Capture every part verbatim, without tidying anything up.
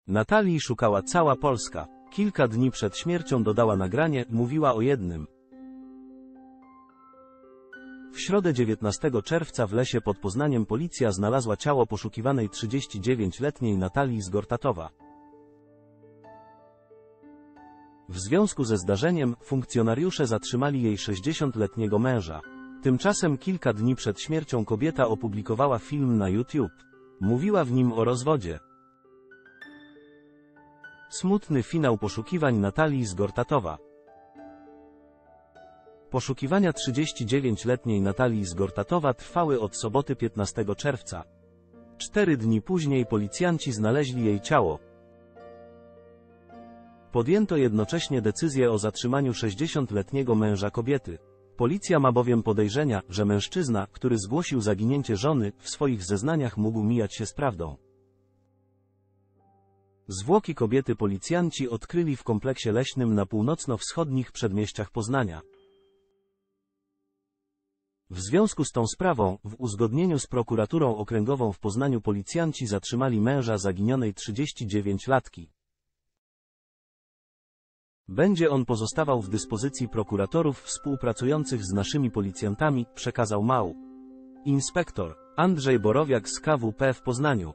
Natalii szukała cała Polska. Kilka dni przed śmiercią dodała nagranie, mówiła o jednym. W środę dziewiętnastego czerwca w lesie pod Poznaniem policja znalazła ciało poszukiwanej trzydziestodziewięcioletniej Natalii z Gortatowa. W związku ze zdarzeniem, funkcjonariusze zatrzymali jej sześćdziesięcioletniego męża. Tymczasem kilka dni przed śmiercią kobieta opublikowała film na YouTube. Mówiła w nim o rozwodzie. Smutny finał poszukiwań Natalii z Gortatowa. Poszukiwania trzydziestodziewięcioletniej Natalii z Gortatowa trwały od soboty piętnastego czerwca. Cztery dni później policjanci znaleźli jej ciało. Podjęto jednocześnie decyzję o zatrzymaniu sześćdziesięcioletniego męża kobiety. Policja ma bowiem podejrzenia, że mężczyzna, który zgłosił zaginięcie żony, w swoich zeznaniach mógł mijać się z prawdą. Zwłoki kobiety policjanci odkryli w kompleksie leśnym na północno-wschodnich przedmieściach Poznania. W związku z tą sprawą, w uzgodnieniu z prokuraturą okręgową w Poznaniu policjanci zatrzymali męża zaginionej trzydziestodziewięciolatki. Będzie on pozostawał w dyspozycji prokuratorów współpracujących z naszymi policjantami, przekazał M A U. Inspektor Andrzej Borowiak z K W P w Poznaniu.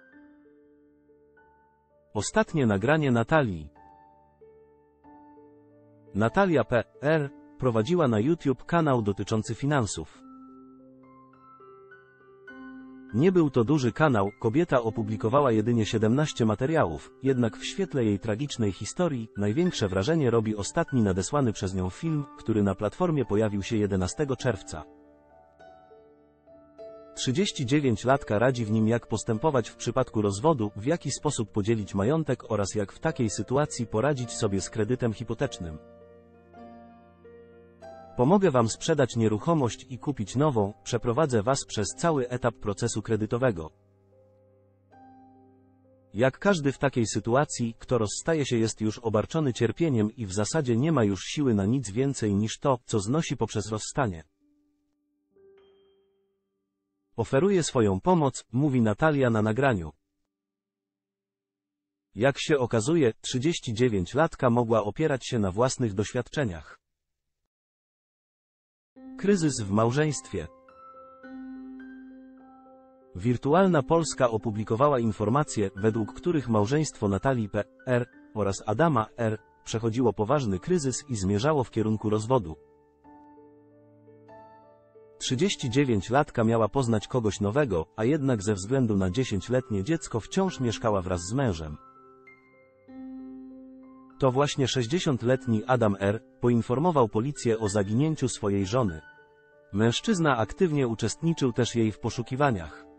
Ostatnie nagranie Natalii. Natalia P R prowadziła na YouTube kanał dotyczący finansów. Nie był to duży kanał, kobieta opublikowała jedynie siedemnaście materiałów, jednak w świetle jej tragicznej historii, największe wrażenie robi ostatni nadesłany przez nią film, który na platformie pojawił się jedenastego czerwca. trzydziestodziewięciolatka radzi w nim, jak postępować w przypadku rozwodu, w jaki sposób podzielić majątek oraz jak w takiej sytuacji poradzić sobie z kredytem hipotecznym. Pomogę Wam sprzedać nieruchomość i kupić nową, przeprowadzę Was przez cały etap procesu kredytowego. Jak każdy w takiej sytuacji, kto rozstaje się, jest już obarczony cierpieniem i w zasadzie nie ma już siły na nic więcej niż to, co znosi poprzez rozstanie. Oferuje swoją pomoc, mówi Natalia na nagraniu. Jak się okazuje, trzydziestodziewięciolatka mogła opierać się na własnych doświadczeniach. Kryzys w małżeństwie. Wirtualna Polska opublikowała informacje, według których małżeństwo Natalii P R oraz Adama R przechodziło poważny kryzys i zmierzało w kierunku rozwodu. trzydziestodziewięciolatka miała poznać kogoś nowego, a jednak ze względu na dziesięcioletnie dziecko wciąż mieszkała wraz z mężem. To właśnie sześćdziesięcioletni Adam R poinformował policję o zaginięciu swojej żony. Mężczyzna aktywnie uczestniczył też jej w poszukiwaniach.